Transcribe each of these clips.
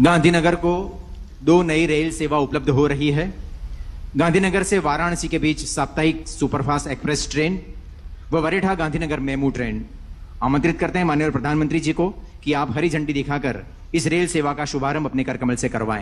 गांधीनगर को 2 नई रेल सेवा उपलब्ध हो रही है। गांधीनगर से वाराणसी के बीच साप्ताहिक सुपरफास्ट एक्सप्रेस ट्रेन व वरेठा गांधीनगर मेमू ट्रेन। आमंत्रित करते हैं माननीय प्रधानमंत्री जी को कि आप हरी झंडी दिखाकर इस रेल सेवा का शुभारंभ अपने कर कमल से करवाएं।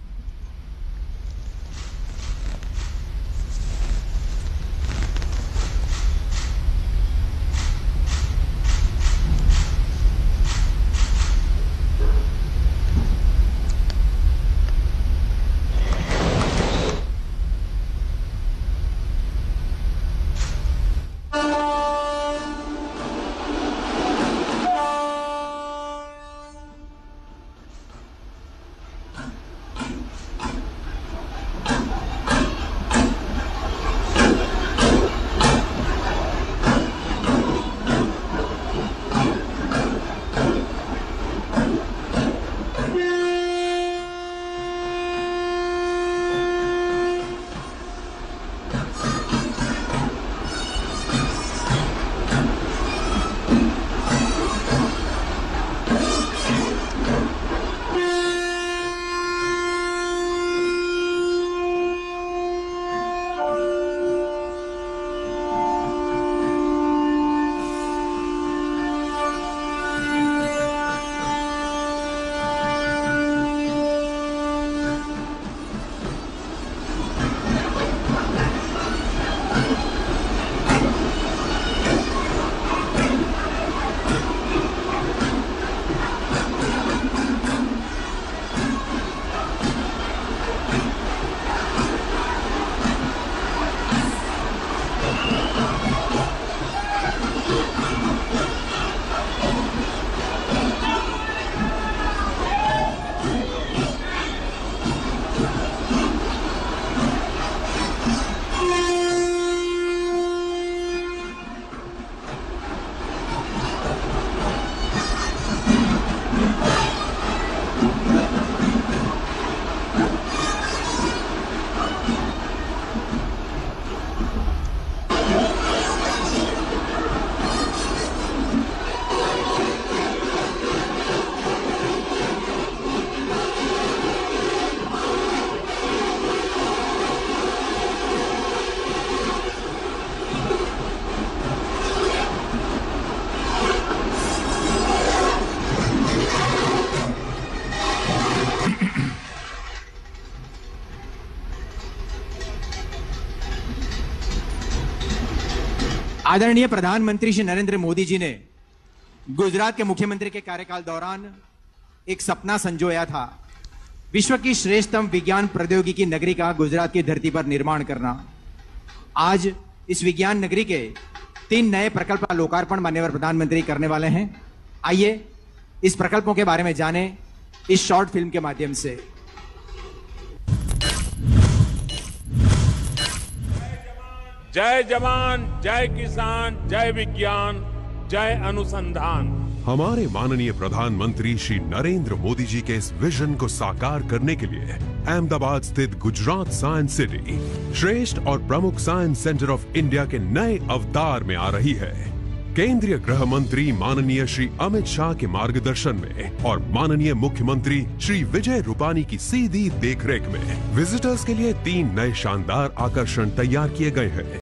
आदरणीय प्रधानमंत्री श्री नरेंद्र मोदी जी ने गुजरात के मुख्यमंत्री के कार्यकाल दौरान एक सपना संजोया था, विश्व की श्रेष्ठतम विज्ञान प्रौद्योगिकी नगरी का गुजरात की धरती पर निर्माण करना। आज इस विज्ञान नगरी के 3 नए प्रकल्प का लोकार्पण माननीय प्रधानमंत्री करने वाले हैं। आइए इस प्रकल्पों के बारे में जानें इस शॉर्ट फिल्म के माध्यम से। जय जवान, जय किसान, जय विज्ञान, जय अनुसंधान। हमारे माननीय प्रधानमंत्री श्री नरेंद्र मोदी जी के इस विजन को साकार करने के लिए अहमदाबाद स्थित गुजरात साइंस सिटी श्रेष्ठ और प्रमुख साइंस सेंटर ऑफ इंडिया के नए अवतार में आ रही है। केंद्रीय गृह मंत्री माननीय श्री अमित शाह के मार्गदर्शन में और माननीय मुख्यमंत्री श्री विजय रूपानी की सीधी देखरेख में विजिटर्स के लिए 3 नए शानदार आकर्षण तैयार किए गए हैं।